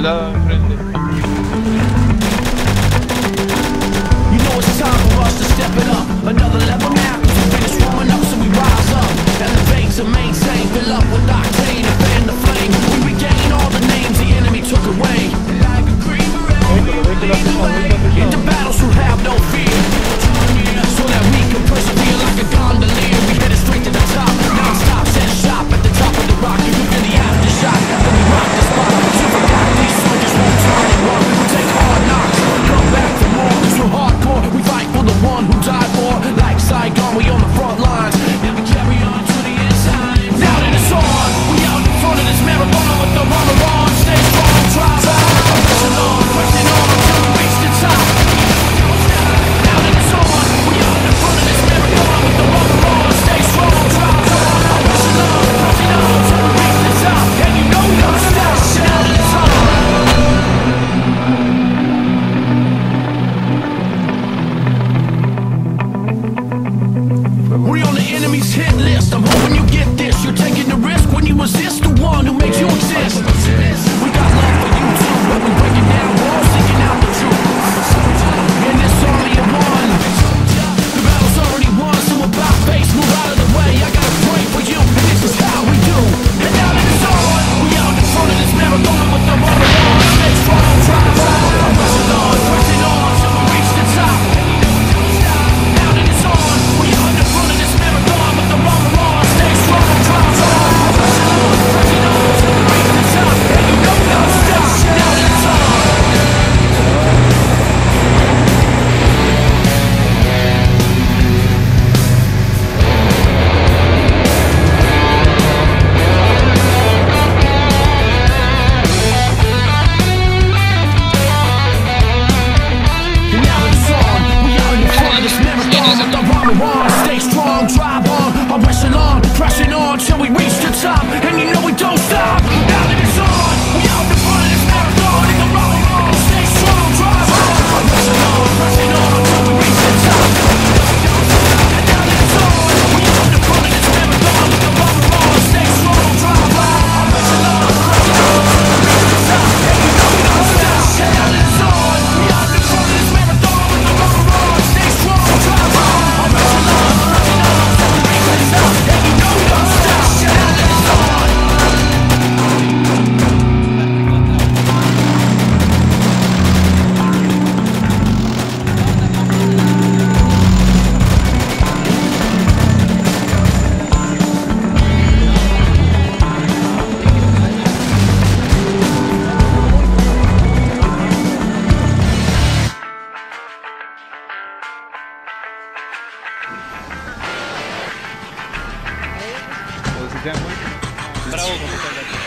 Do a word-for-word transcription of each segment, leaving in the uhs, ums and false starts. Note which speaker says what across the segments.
Speaker 1: lado de enfrente.
Speaker 2: You know it's time for us to step it up. Another level now, cause we finish warming up, so we rise up. Elevate to maintain, fill up with octane and fan the flame. We regain all the names the enemy took away. Like a green beret, into battles who have no fear. So that we can persevere like a gondolier. We headed straight to the top, non-stop, set shop at the top of the rock. You feel the aftershock, then we rock the spot. Super got these soldiers won't turn and run. We take hard knocks, come back for more, cause we're hardcore. We fight for the one who died for. Like Saigon, we on the front lines. And we carry on to the inside. Now that it's on, we out in front of this marathon with the runner on. Stay strong, drive on, pressing on, pressing on until we reach the top. Now that it's on, we out in front of this marathon with the runner on. Stay strong, drive on, pressing on, pressing on until we reach the top. And you know we don't stop, now that it's on. We on the enemy's hit list. I'm hoping you get this. You're taking the risk when you resist the one who makes you exist. We got love for you too, but we breaking down walls, seeking out the truth. And it's only a one. The battle's already won, so about face, move out of the way. I gotta pray for you, and this is how we do. And now that it's on, we out in front of this marathon with the roller on. Stay strong, drive on, pressing on, pressing on till we reach the top. Now that it's on, we out in front of this marathon with the roller on. Stay strong, drive on, pressing on, pressing on till we reach the top. And you know we don't stop. Now that it's on. And now that it's on, we out in front of this marathon with the roller on. Stay strong, drive on, I'm pressing on, pressing on till we reach the top. And you know we don't stop. Now that it's on, we out in front of this marathon in the roller on. Stay strong, drive on, I'm pressing on, pressing on till we reach the top. And now that it's on, we out in front of this marathon with the roller on. Stay strong, drive on, I'm pressing on, pressing on till we reach the top. And you know we don't stop. And now that it's on, we out in front of this marathon with the roller on. Stay strong, drive on, I'm pressing on, pressing on till we reach the top. And you know we don't stop. And now that it's on.
Speaker 1: Bravo, completamente.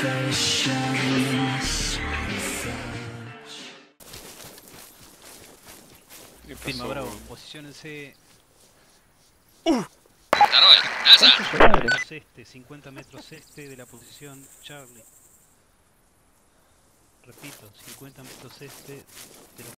Speaker 1: Firma Bravo, posiciónense. Este, cincuenta metros este de la posición Charlie. Repito, cincuenta metros este de la